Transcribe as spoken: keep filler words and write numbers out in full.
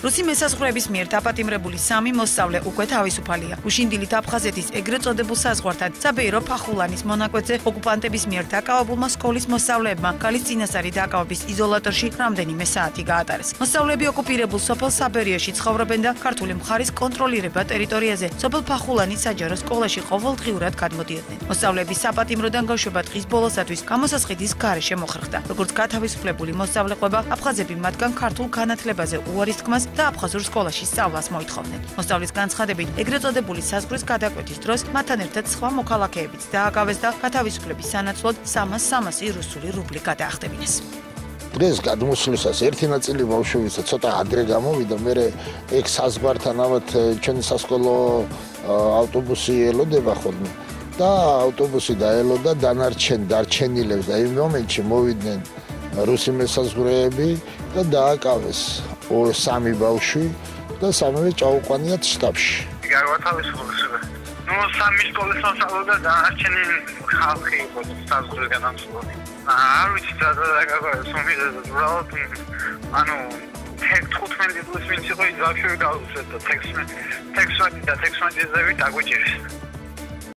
რუსი მესაზღვრეების მიერ დაპატიმრებული სამი მოსწავლე უკვე თავისუფალია. უშინდილით აფხაზეთის ეგრეთ წოდებულ საზღვართან საბეირო ფახულანის მონაკვეთზე ოკუპანტების მიერ დაკავებულმა სკოლის მოსწავლეებმა გალის წინასწარი დაკავების იზოლატორში რამდენიმე საათი გაატარეს. მოსწავლეები ოკუპირებულ სოფელ საბერიოში ცხოვრობენ და ქართული მხარის კონტროლირება ტერიტორიაზე სოფელ ფახულანის საჯარო სკოლაში ყოველდღიურად გადმოდიოდნენ. მოსწავლეების საპატიმროდან გაშვება დღის ბოლოსათვის გამოსასყიდის გარეშე მოხერხდა. როგორც გათავისუფლებული მოსწავლე ყვება, აფხაზები მათგან ქართულ განათლებაზე უარის თქმას და აფხაზურ სკოლაში სწავლას მოითხოვდნენ. მოსწავლის განცხადებით, ეგრეთ წოდებული საზღვრის გადაკვეთის დროს მათთან ერთად სხვა მოქალაქეებიც დააკავეს და გათავისუფლების სანაცვლოდ სამას სამასი რუსული რუბლი გადაახდებინეს. დღეს გადმოსვლისას ერთი ნაწილი ბავშვებისა ცოტა ადრე გამოვიდა, მე ეგ საზღვართან ავად ჩვენი სასკოლო ავტობუსი ელოდება ხოლმე და ავტობუსი დაელოდა დანარჩენ დარჩენილებს და იმ მომენტში მოვიდნენ რუსი მესაზღვრეები და დააკავეს სამი ბავშვი და სამივე წაუყვანიათ შტაბში. გავათავისუფლდა. ნუ სამი სკოლის მოსწავლე და დანარჩენი ხალხი იყო საზღვრის განახლებული. არ ვიცი რა დაგაგა სომხეთზე უბრალოდ ანუ თხუთმეტი წლის ვინც იყო ის ბავშვი გავუსვეთ და თექვსმეტი და თექვსმეტი ზევით აგვიჭირეს.